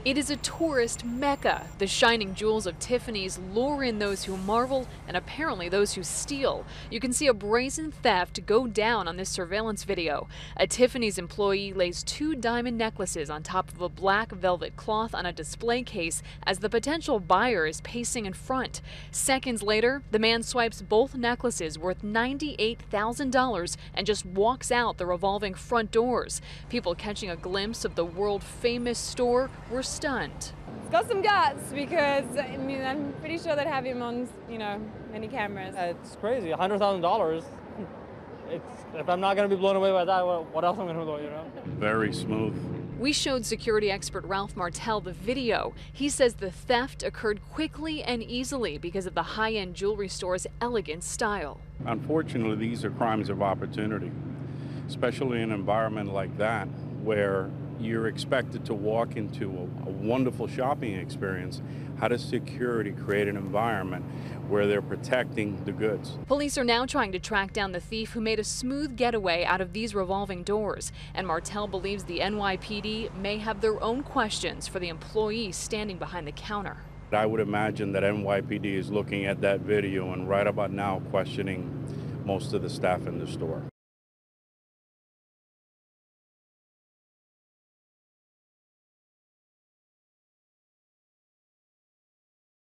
It is a tourist mecca. The shining jewels of Tiffany's lure in those who marvel and apparently those who steal. You can see a brazen theft go down on this surveillance video. A Tiffany's employee lays 2 diamond necklaces on top of a black velvet cloth on a display case as the potential buyer is pacing in front. Seconds later, the man swipes both necklaces worth $98,000 and just walks out the revolving front doors. People catching a glimpse of the world-famous store were stunned. It's got some guts because, I mean, I'm pretty sure they'd have him on, many cameras. It's crazy, $100,000. If I'm not going to be blown away by that, what else am I going to do, Very smooth. We showed security expert Ralph Martell the video. He says the theft occurred quickly and easily because of the high-end jewelry store's elegant style. Unfortunately, these are crimes of opportunity, especially in an environment like that where you're expected to walk into a wonderful shopping experience. How does security create an environment where they're protecting the goods? Police are now trying to track down the thief who made a smooth getaway out of these revolving doors. And Martell believes the NYPD may have their own questions for the employee standing behind the counter. I would imagine that NYPD is looking at that video and right about now questioning most of the staff in the store.